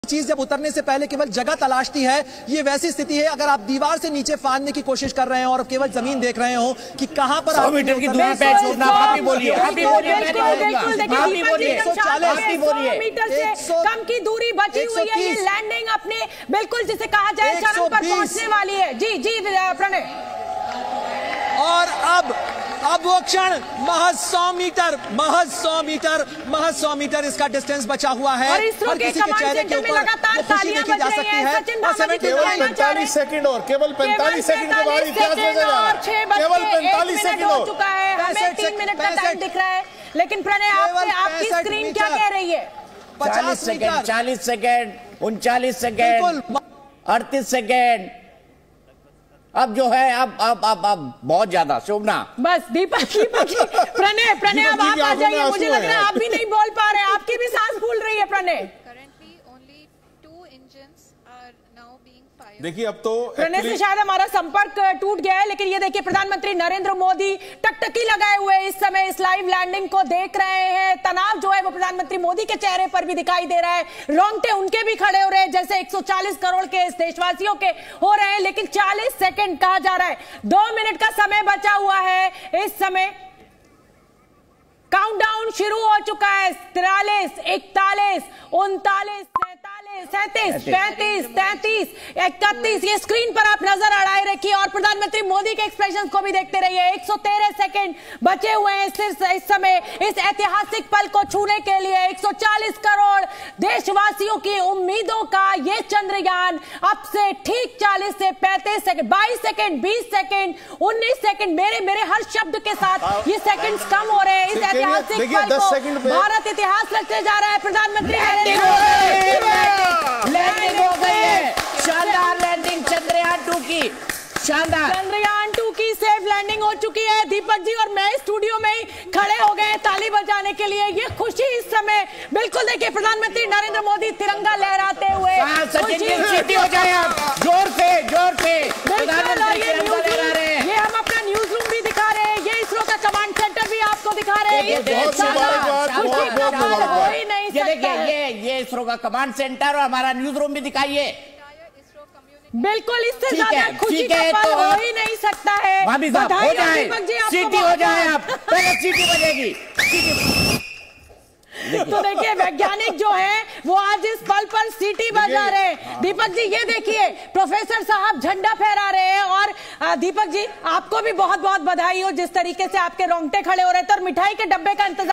चीज जब उतरने से पहले केवल जगह तलाशती है, ये वैसी स्थिति है अगर आप दीवार से नीचे फांदने की कोशिश कर रहे हैं और केवल जमीन देख रहे हो कि कहां पर 100 मीटर की दूरी पे छोड़ना। आप ही बोलिए, आप ही बोलिए, मैं नहीं बोलूंगा। आप ही बोलिए, 100 मीटर से कम की दूरी बची हुई है। ये लैंडिंग अपने बिल्कुल जिसे कहा जाए चरम पर पहुंचने वाली है। जी जी प्रणय। और अब वो क्षण महज 100 मीटर इसका डिस्टेंस बचा हुआ है। और इसरो के कमांड सेंटर में लगातार तालियां बज रही हैं। सचिन भामा जी केवल 45 सेकंड और केवल 45 सेकंड के बाद इतिहास बदलेगा। केवल 45 सेकंड हो चुका है। हमें 3 मिनट का टाइम दिख रहा है, लेकिन प्रणय आपकी स्क्रीन क्या कह रही है? 40 सेकंड, 40 सेकंड, 39 सेकंड, 38 सेकंड। अब जो है अब बहुत ज्यादा। शोभना बस दीपक प्रणय अब आप आ जाइए। मुझे लग रहा है आप भी नहीं बोल पा रहे, आपकी भी सांस फूल रही है प्रणय। देखिए अब तो प्रणय से शायद हमारा संपर्क टूट गया है, लेकिन ये देखिए प्रधानमंत्री नरेंद्र मोदी टकटकी लगाए हुए इस समय इस लाइव लैंडिंग को देख रहे हैं। तनाव जो है वो प्रधानमंत्री मोदी के चेहरे पर भी दिखाई दे रहा है। रोंगटे उनके भी खड़े हो रहे हैं जैसे 140 करोड़ के इस देशवासियों के हो रहे हैं। लेकिन 40 सेकंड कहा जा रहा है, 2 मिनट का समय बचा हुआ है। इस समय काउंटडाउन शुरू हो चुका है। 43, 41, 39, 37, 35, 33, 31। ये स्क्रीन पर आप नजर अड़ाए रखिए और प्रधानमंत्री मोदी के एक्सप्रेशंस को भी देखते रहिए। 113 सेकंड बचे हुए हैं सिर्फ इस समय इस ऐतिहासिक पल को छूने के लिए। 140 करोड़ देशवासियों की उम्मीदों का ये चंद्रयान अब से ठीक 40 से 35 सेकंड, 22 सेकंड, 20 सेकंड, 19 सेकंड, मेरे हर शब्द के साथ ये सेकंड्स कम हो रहे हैं। इस ऐतिहासिक पल को भारत इतिहास रखने जा रहा है। प्रधानमंत्री लैंडिंग हो गई है, शानदार लैंडिंग चंद्रयान 2 की, शानदार चंद्रयान 2 की सेफ लैंडिंग हो चुकी है। दीपक जी और मैं स्टूडियो में ही खड़े हो गए ताली बजाने के लिए। ये खुशी इस समय बिल्कुल देखिए प्रधानमंत्री नरेंद्र मोदी तिरंगा लहराते हुए। सीटी हो जाए आप, जोर से प्रधानमंत्री तिरंगा लहरा रहे हैं। ये हम अपना न्यूज रूम भी दिखा रहे हैं, ये इसरो का कमांड सेंटर भी आपको दिखा रहे हैं। ये देखिए ये इसरो का कमांड सेंटर और हमारा न्यूज रूम भी दिखाइए। बिल्कुल इससे ज्यादा खुशी का पल हो ही नहीं सकता है। हो जाए, सीटी हो जाए, आप पहले सीटी बजेगी। तो देखिए वैज्ञानिक जो है वो आज इस पल पर सीटी बजा रहे हैं। दीपक जी ये देखिए प्रोफेसर साहब झंडा फहरा रहे हैं। और दीपक जी आपको भी बहुत बहुत बधाई हो जिस तरीके से आपके रोंगटे खड़े हो रहे थे और मिठाई के डब्बे का इंतजार